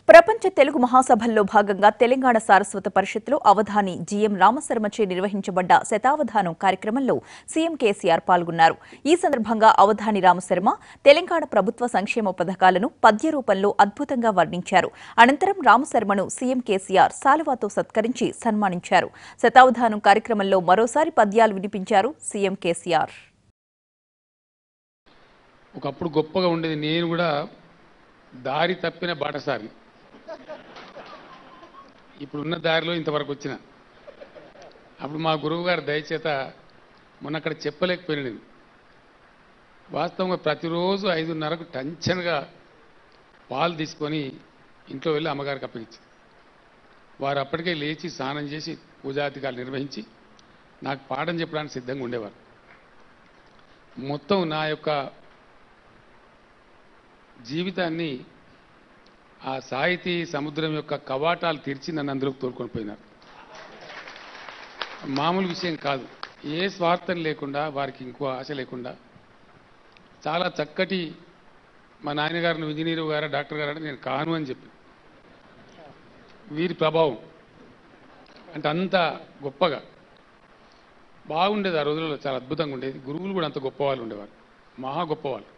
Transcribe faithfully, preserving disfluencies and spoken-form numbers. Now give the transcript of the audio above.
ప్రపంచ తెలుగు మహాసభల్లో భాగంగా తెలంగాణ సారస్వత పరిషత్లో అవధాని జీఎం రామశర్మచే నిర్వహించబడ్డ శతావధానం కార్యక్రమంలో సీఎం కేసీఆర్ పాల్గొన్నారు. ఈ సందర్భంగా అవధాని రామశర్మ తెలంగాణ ప్రభుత్వ సంక్షేమ పథకాలను పద్య రూపంలో అద్భుతంగా వర్ణించారు. అనంతరం రామశర్మను సీఎం కేసీఆర్ శాలువాతో సత్కరించి సన్మానించారు. శతావధానం కార్యక్రమంలో మరోసారి పద్యాలు వినిపించారు సీఎం కేసీఆర్. ఒకప్పుడు గొప్పగా ఉండేది, నేను కూడా దారి తప్పిన బాటసారి, ఇప్పుడున్న దారిలో ఇంతవరకు వచ్చిన. అప్పుడు మా గురువు గారు దయచేత మొన్న అక్కడ చెప్పలేకపోయినా నేను వాస్తవంగా ప్రతిరోజు ఐదున్నరకు టెన్షన్గా పాలు తీసుకొని ఇంట్లో వెళ్ళి అమ్మగారికి అప్పగించి, వారు అప్పటికే లేచి స్నానం చేసి పూజాధికారులు నిర్వహించి నాకు పాఠం చెప్పడానికి సిద్ధంగా ఉండేవారు. మొత్తం నా యొక్క జీవితాన్ని ఆ సాహితీ సముద్రం యొక్క కవాటాలు తెరిచి నన్ను అందులోకి తోలుకొని పోయినారు. మామూలు విషయం కాదు. ఏ స్వార్థం లేకుండా, వారికి ఇంకో ఆశ లేకుండా చాలా చక్కటి, మా నాయనగారిని ఇంజనీరు గారు డాక్టర్ గారు అంటే నేను కాను అని చెప్పి, వీరి ప్రభావం అంటే అంత గొప్పగా బాగుండేది. ఆ రోజుల్లో చాలా అద్భుతంగా ఉండేది. గురువులు కూడా అంత గొప్పవాళ్ళు ఉండేవారు, మహా గొప్పవాళ్ళు.